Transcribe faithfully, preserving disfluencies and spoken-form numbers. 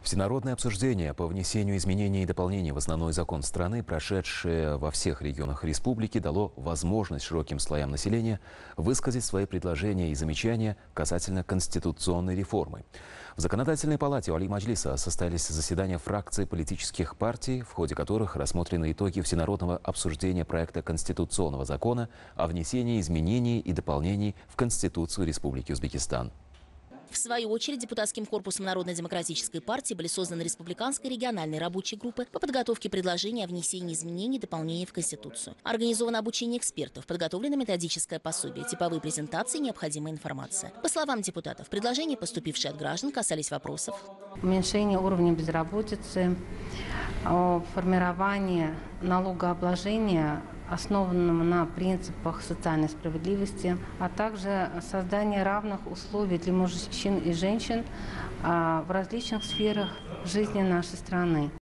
Всенародное обсуждение по внесению изменений и дополнений в основной закон страны, прошедшее во всех регионах республики, дало возможность широким слоям населения высказать свои предложения и замечания касательно конституционной реформы. В Законодательной палате Али-Маджлиса состоялись заседания фракций политических партий, в ходе которых рассмотрены итоги всенародного обсуждения проекта конституционного закона о внесении изменений и дополнений в Конституцию Республики Узбекистан. В свою очередь, депутатским корпусом Народно-демократической партии были созданы республиканские региональные рабочие группы по подготовке предложений о внесении изменений и дополнений в Конституцию. Организовано обучение экспертов, подготовлено методическое пособие, типовые презентации и необходимая информация. По словам депутатов, предложения, поступившие от граждан, касались вопросов: уменьшение уровня безработицы, формирование налогообложения, основанного на принципах социальной справедливости, а также создание равных условий для мужчин и женщин в различных сферах жизни нашей страны.